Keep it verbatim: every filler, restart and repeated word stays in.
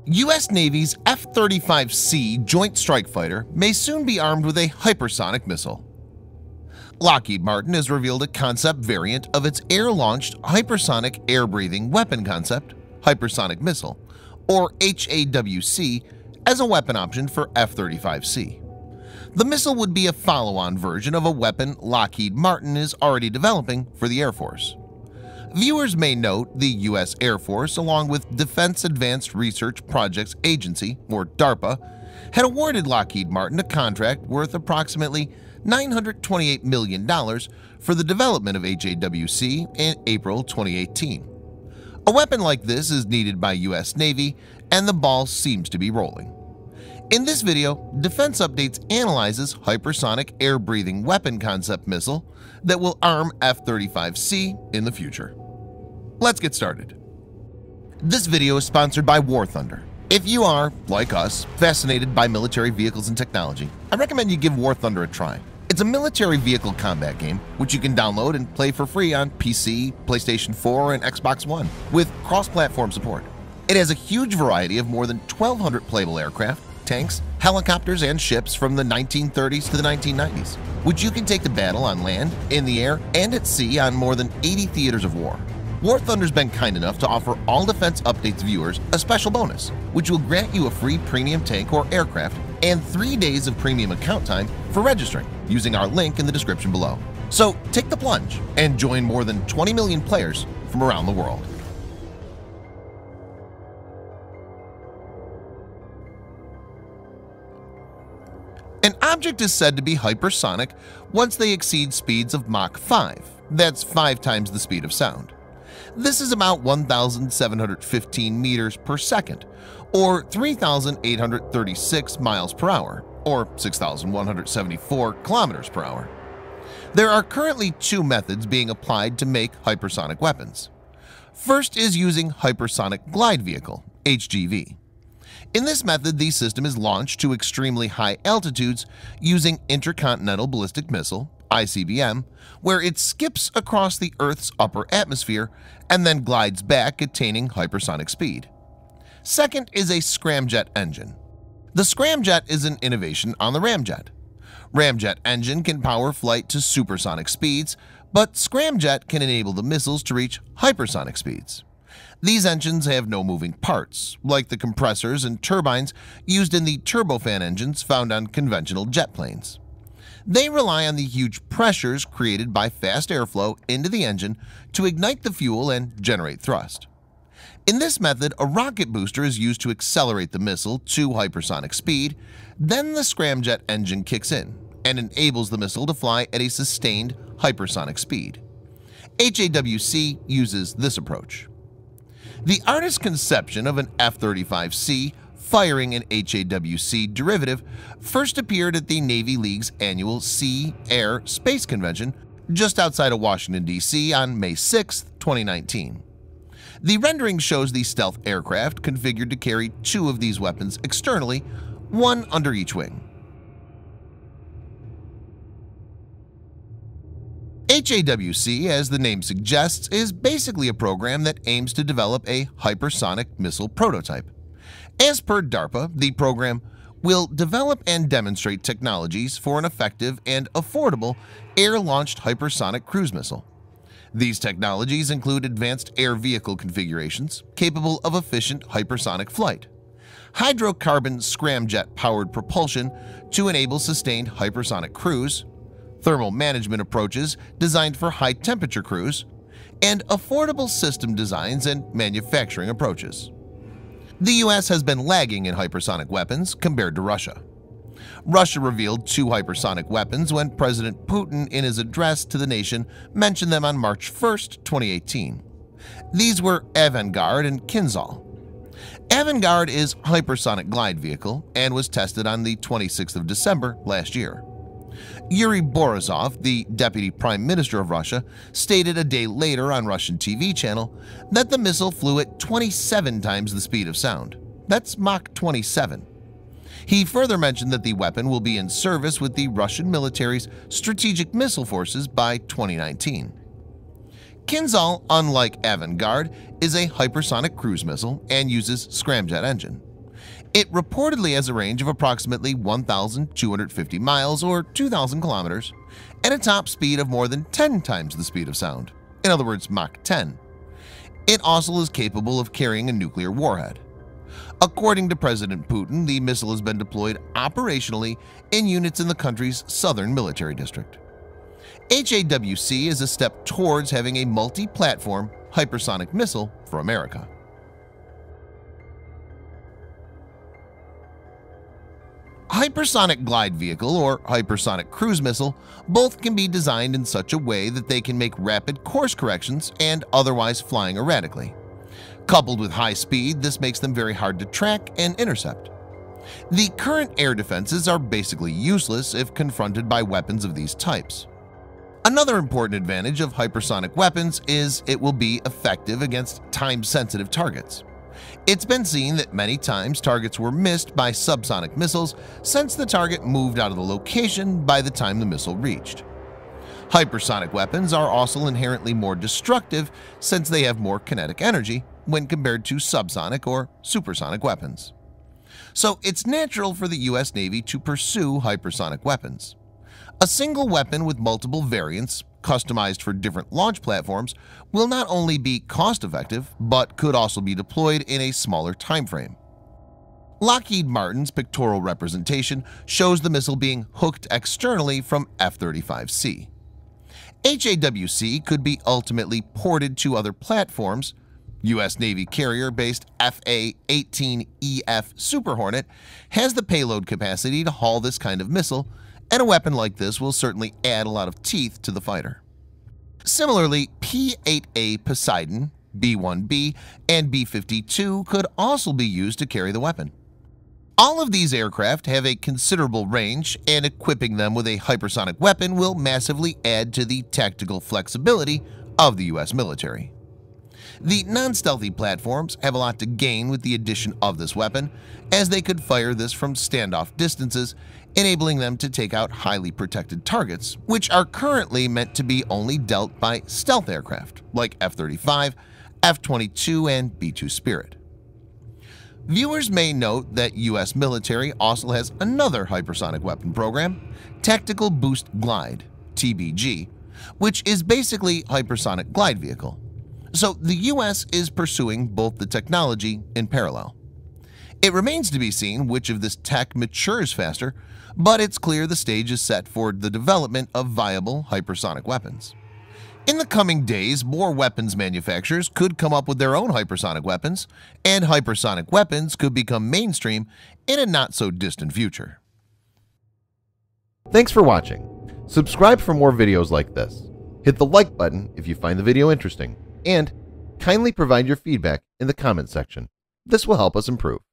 U S Navy's F thirty-five C Joint Strike Fighter may soon be armed with a hypersonic missile. Lockheed Martin has revealed a concept variant of its air-launched Hypersonic Air-breathing Weapon Concept, Hypersonic Missile, or H A W C, as a weapon option for F thirty-five C. The missile would be a follow-on version of a weapon Lockheed Martin is already developing for the Air Force. Viewers may note the U S Air Force, along with Defense Advanced Research Projects Agency, or DARPA, had awarded Lockheed Martin a contract worth approximately nine hundred twenty-eight million dollars for the development of H A W C in April twenty eighteen. A weapon like this is needed by U S Navy, and the ball seems to be rolling. In this video, Defense Updates analyzes Hypersonic Air-breathing Weapon Concept missile that will arm F thirty-five C in the future. Let's get started. This video is sponsored by War Thunder. If you are, like us, fascinated by military vehicles and technology, I recommend you give War Thunder a try. It's a military vehicle combat game which you can download and play for free on P C, PlayStation four, and Xbox One with cross-platform support. It has a huge variety of more than twelve hundred playable aircraft, tanks, helicopters, and ships from the nineteen thirties to the nineteen nineties, which you can take to battle on land, in the air, and at sea on more than eighty theaters of war. War Thunder's been kind enough to offer all Defense Updates viewers a special bonus, which will grant you a free premium tank or aircraft and three days of premium account time for registering using our link in the description below. So take the plunge and join more than twenty million players from around the world. An object is said to be hypersonic once they exceed speeds of Mach five, that's five times the speed of sound. This is about one thousand seven hundred fifteen meters per second, or three thousand eight hundred thirty-six miles per hour, or six thousand one hundred seventy-four kilometers per hour. There are currently two methods being applied to make hypersonic weapons. First is using Hypersonic Glide Vehicle, H G V. In this method, the system is launched to extremely high altitudes using Intercontinental Ballistic Missile, I C B M, where it skips across the Earth's upper atmosphere and then glides back, attaining hypersonic speed. Second is a scramjet engine. The scramjet is an innovation on the ramjet. Ramjet engine can power flight to supersonic speeds, but scramjet can enable the missiles to reach hypersonic speeds. These engines have no moving parts, like the compressors and turbines used in the turbofan engines found on conventional jet planes. They rely on the huge pressures created by fast airflow into the engine to ignite the fuel and generate thrust. In this method, a rocket booster is used to accelerate the missile to hypersonic speed. Then the scramjet engine kicks in and enables the missile to fly at a sustained hypersonic speed. H A W C uses this approach. The artist's conception of an F thirty-five C firing an H A W C derivative first appeared at the Navy League's annual Sea, Air, Space Convention just outside of Washington, D C on May sixth, twenty nineteen. The rendering shows the stealth aircraft configured to carry two of these weapons externally, one under each wing. H A W C, as the name suggests, is basically a program that aims to develop a hypersonic missile prototype. As per DARPA, the program will develop and demonstrate technologies for an effective and affordable air-launched hypersonic cruise missile. These technologies include advanced air vehicle configurations capable of efficient hypersonic flight, hydrocarbon scramjet-powered propulsion to enable sustained hypersonic cruise, thermal management approaches designed for high-temperature cruise, and affordable system designs and manufacturing approaches. The U S has been lagging in hypersonic weapons compared to Russia. Russia revealed two hypersonic weapons when President Putin, in his address to the nation, mentioned them on March first, twenty eighteen. These were Avangard and Kinzhal. Avangard is a hypersonic glide vehicle and was tested on the twenty-sixth of December last year. Yuri Borisov, the Deputy Prime Minister of Russia, stated a day later on Russian T V channel that the missile flew at twenty-seven times the speed of sound. That's Mach twenty-seven. He further mentioned that the weapon will be in service with the Russian military's strategic missile forces by twenty nineteen. Kinzhal, unlike Avangard, is a hypersonic cruise missile and uses scramjet engine. It reportedly has a range of approximately one thousand two hundred fifty miles or two thousand kilometers and a top speed of more than ten times the speed of sound, in other words Mach ten. It also is capable of carrying a nuclear warhead. According to President Putin, the missile has been deployed operationally in units in the country's southern military district. H A W C is a step towards having a multi-platform hypersonic missile for America. Hypersonic glide vehicle or hypersonic cruise missile both can be designed in such a way that they can make rapid course corrections and otherwise flying erratically. Coupled with high speed, this makes them very hard to track and intercept. The current air defenses are basically useless if confronted by weapons of these types. Another important advantage of hypersonic weapons is it will be effective against time-sensitive targets. It's been seen that many times targets were missed by subsonic missiles since the target moved out of the location by the time the missile reached. Hypersonic weapons are also inherently more destructive since they have more kinetic energy when compared to subsonic or supersonic weapons. So it's natural for the U S Navy to pursue hypersonic weapons. A single weapon with multiple variants, customized for different launch platforms, will not only be cost-effective, but could also be deployed in a smaller time frame. Lockheed Martin's pictorial representation shows the missile being hooked externally from F thirty-five C. H A W C could be ultimately ported to other platforms. U S Navy carrier-based F A eighteen E F Super Hornet has the payload capacity to haul this kind of missile, and a weapon like this will certainly add a lot of teeth to the fighter. Similarly, P eight A Poseidon, B one B, and B fifty-two could also be used to carry the weapon. All of these aircraft have a considerable range, and equipping them with a hypersonic weapon will massively add to the tactical flexibility of the U S military. The non-stealthy platforms have a lot to gain with the addition of this weapon, as they could fire this from standoff distances, enabling them to take out highly protected targets, which are currently meant to be only dealt by stealth aircraft like F thirty-five, F twenty-two, and B two Spirit. Viewers may note that U S military also has another hypersonic weapon program, Tactical Boost Glide (T B G), which is basically hypersonic glide vehicle. So the U S is pursuing both the technology in parallel. It remains to be seen which of this tech matures faster, but it's clear the stage is set for the development of viable hypersonic weapons. In the coming days, more weapons manufacturers could come up with their own hypersonic weapons, and hypersonic weapons could become mainstream in a not-so-distant future. Thanks for watching. Subscribe for more videos like this. Hit the like button if you find the video interesting, and kindly provide your feedback in the comment section. This will help us improve.